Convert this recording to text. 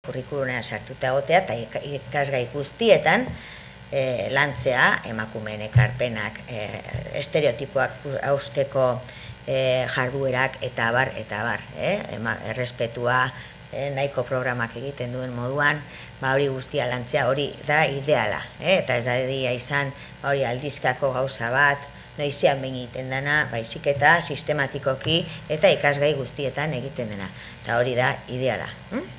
kurrikulunean sartuta egotea eta ikasgai guztietan lantzea emakumeen ekarpenak, estereotipoak hausteko jarduerak eta abar, errespetua, nahiko programak egiten duen moduan, hori guztia lantzea, hori da ideala, eta ez da edia izan hori aldizkako gauza bat, noizean behin egiten dena, baizik eta sistematikoki eta ikasgai guztietan egiten dena, eta hori da ideala.